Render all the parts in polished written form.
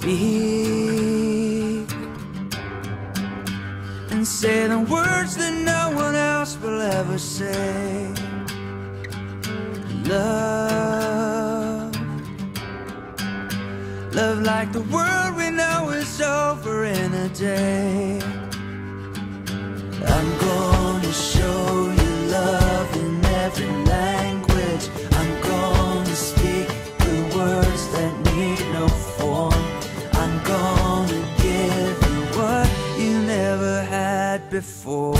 speak and say the words that no one else will ever say. Love, love like the world we know is over in a day. I'm gonna show you love in every language. I'm gonna speak the words that need no form. I'm gonna give you what you never had before.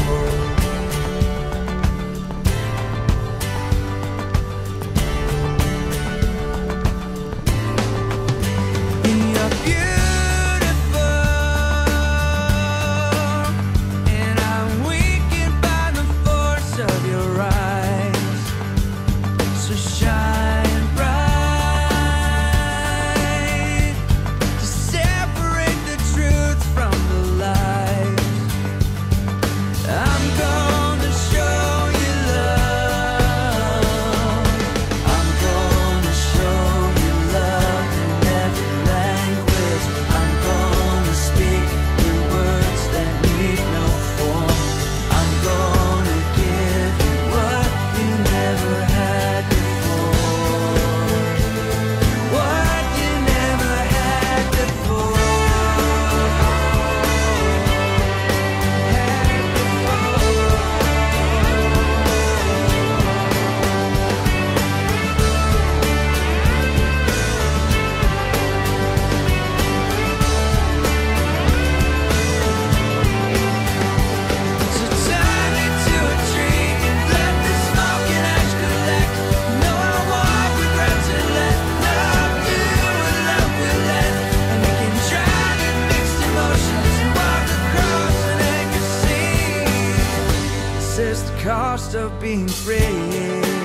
Cost of being free.